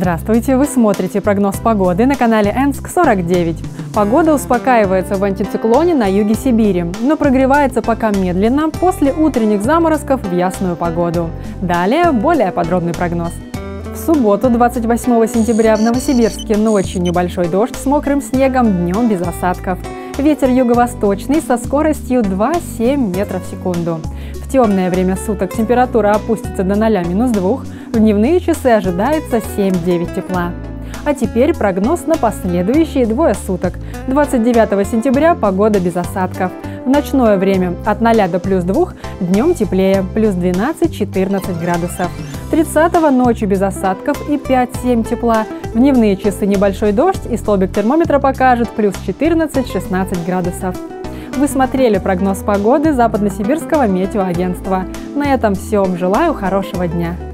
Здравствуйте! Вы смотрите прогноз погоды на канале Энск-49. Погода успокаивается в антициклоне на юге Сибири, но прогревается пока медленно после утренних заморозков в ясную погоду. Далее более подробный прогноз. В субботу, 28 сентября, в Новосибирске ночью небольшой дождь с мокрым снегом, днем без осадков. Ветер юго-восточный со скоростью 2,7 метров в секунду. В темное время суток температура опустится до 0-2, в дневные часы ожидается 7-9 тепла. А теперь прогноз на последующие двое суток. 29 сентября погода без осадков. В ночное время от 0 до +2, днем теплее, плюс 12-14 градусов. 30-го ночью без осадков и 5-7 тепла. В дневные часы небольшой дождь и столбик термометра покажет плюс 14-16 градусов. Вы смотрели прогноз погоды Западно-Сибирского метеоагентства. На этом все. Желаю хорошего дня.